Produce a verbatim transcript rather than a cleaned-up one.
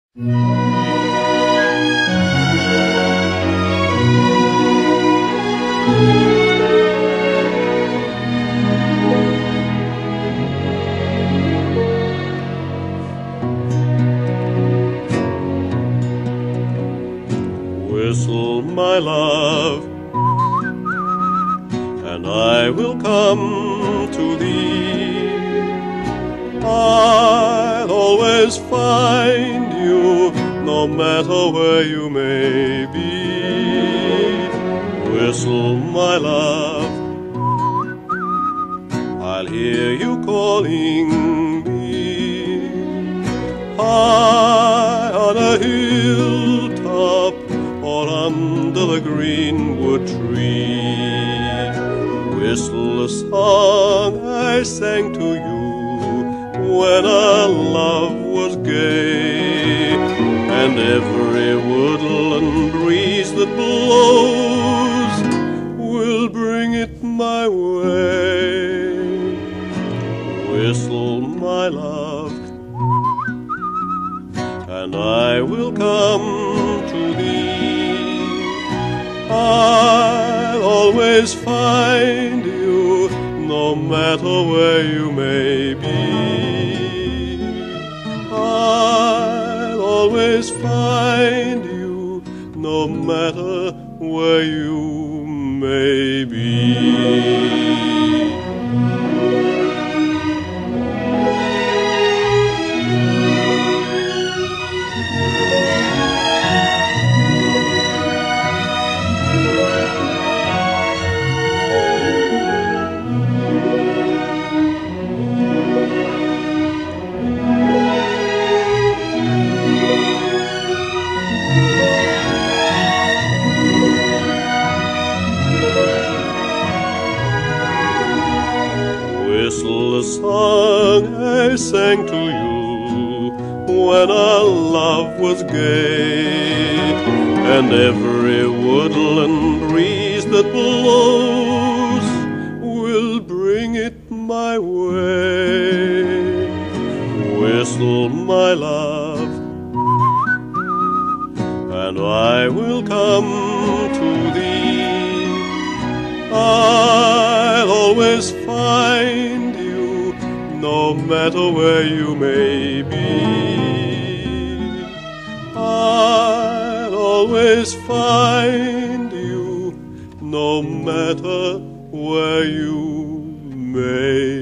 Whistle, my love, and I will come to thee. I'll always find you, no matter where you may be. Whistle, my love, I'll hear you calling me. High on a hilltop or under the greenwood tree, whistle a song I sang to you when our love was gay, and every woodland breeze that blows will bring it my way. Whistle, my love, and I will come to thee. I'll always find you, no matter where you may be. I'll always find you, no matter where you may be. Whistle a song I sang to you when our love was gay, and every woodland breeze that blows will bring it my way. Whistle, my love, and I will come to thee. I'll always find you, no matter where you may be. I'll always find you, no matter where you may be.